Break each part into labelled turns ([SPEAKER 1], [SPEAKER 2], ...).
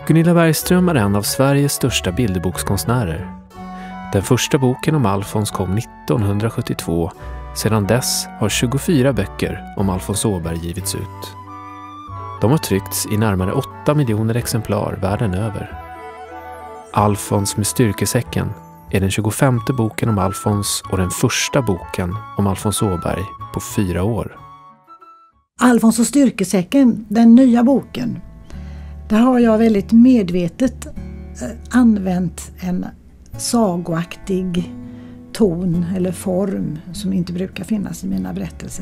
[SPEAKER 1] Gunilla Bergström är en av Sveriges största bilderbokskonstnärer. Den första boken om Alfons kom 1972. Sedan dess har 24 böcker om Alfons Åberg givits ut. De har tryckts i närmare 8 miljoner exemplar världen över. Alfons med styrkesäcken är den 25:e boken om Alfons och den första boken om Alfons Åberg på 4 år.
[SPEAKER 2] Alfons och styrkesäcken, den nya boken, där har jag väldigt medvetet använt en sagoaktig ton eller form som inte brukar finnas i mina berättelser.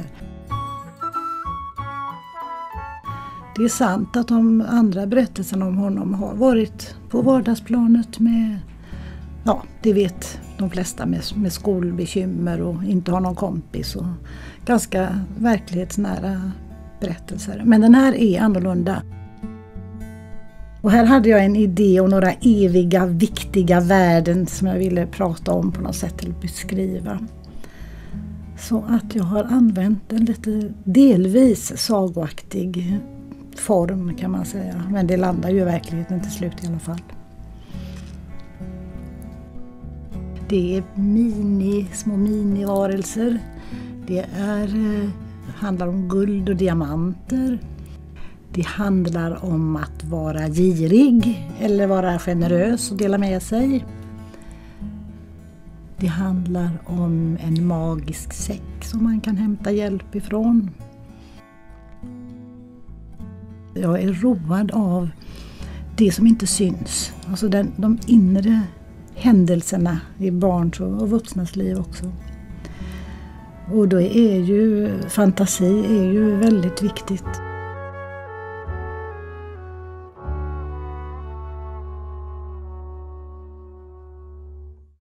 [SPEAKER 2] Det är sant att de andra berättelserna om honom har varit på vardagsplanet med, ja, det vet de flesta, med skolbekymmer och inte ha någon kompis och ganska verklighetsnära berättelser. Men den här är annorlunda. Och här hade jag en idé om några eviga, viktiga värden som jag ville prata om på något sätt eller beskriva. Så att jag har använt en lite delvis sagoaktig form kan man säga. Men det landar ju i verkligheten till slut i alla fall. Det är små minivarelser. Det handlar om guld och diamanter. Det handlar om att vara girig eller vara generös och dela med sig. Det handlar om en magisk säck som man kan hämta hjälp ifrån. Jag är road av det som inte syns. Alltså de inre händelserna i barns och vuxnas liv också. Och då är ju fantasi är ju väldigt viktigt.